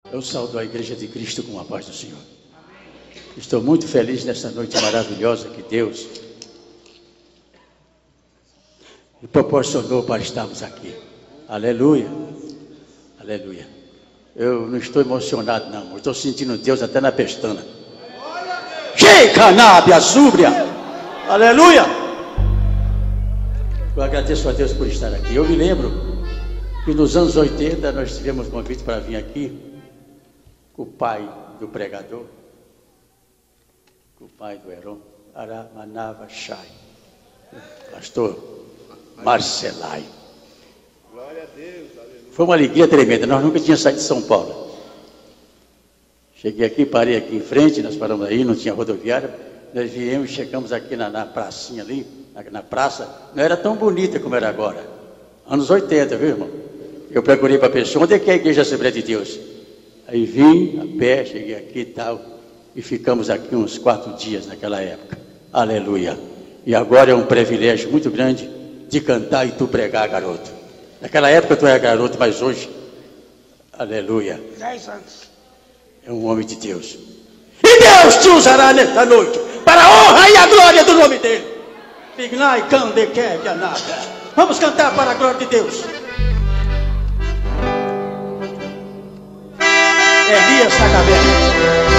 Eu saúdo a Igreja de Cristo com a paz do Senhor. Estou muito feliz nesta noite maravilhosa que Deus me proporcionou para estarmos aqui. Aleluia, aleluia. Eu não estou emocionado não, eu estou sentindo Deus até na pestana. Sheikanabe Zúbria, aleluia. Eu agradeço a Deus por estar aqui. Eu me lembro que nos anos 80 nós tivemos convite para vir aqui com o pai do pregador, com o pai do Heron, Aramanava Shai, pastor Marcelai. Glória a Deus, aleluia. Foi uma alegria tremenda, nós nunca tínhamos saído de São Paulo. Cheguei aqui, parei aqui em frente, nós paramos aí, não tinha rodoviária, nós viemos, chegamos aqui na pracinha ali, na praça, não era tão bonita como era agora, anos 80, viu, irmão? Eu procurei para a pessoa, onde é que é a Igreja Assembleia de Deus? Aí vim a pé, cheguei aqui e tal, e ficamos aqui uns 4 dias naquela época, aleluia. E agora é um privilégio muito grande de cantar e tu pregar, garoto. Naquela época tu era garoto, mas hoje, aleluia, 10 anos. é um homem de Deus. E Deus te usará nesta noite para a honra e a glória do nome dele. Fignai, cande, quer, nada. Vamos cantar para a glória de Deus. Elias na caverna.